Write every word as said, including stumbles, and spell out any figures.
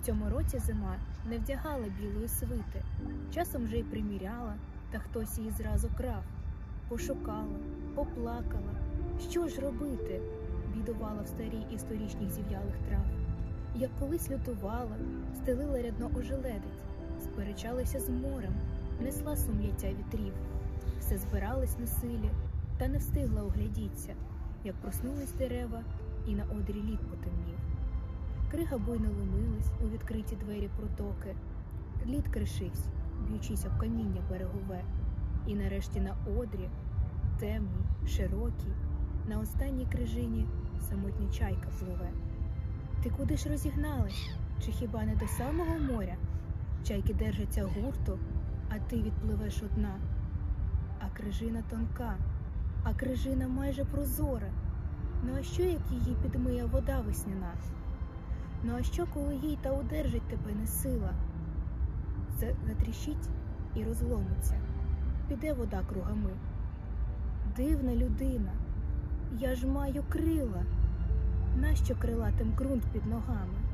цьому році зима не вдягала білої свити, часом вже й приміряла, та хтось її зразу крав. Пошукала, поплакала, що ж робити, бідувала в старій історичних зів'ялих трав. Як колись лютувала, стелила рядно ожеледець, сперечалася з морем, несла сум'яття вітрів. Все збиралось на силі, та не встигла оглядіться, як проснулись дерева, і на одрі лід потемнів. Крига буйно ломилась у відкриті двері протоки, лід кришився, б'ючись об каміння берегове, і нарешті на одрі, темній, широкій, на останній крижині самотня чайка пливе. Ти куди ж розігналась? Чи хіба не до самого моря? Чайки держаться гурту, а ти відпливеш одна. А крижина тонка, а крижина майже прозора. Ну а що, як її підмиє вода весняна? Ну а що, коли їй та удержить тебе не сила? Затріщить і розломиться, піде вода кругами. Дивна людина, я ж маю крила, нащо крилатим ґрунт під ногами?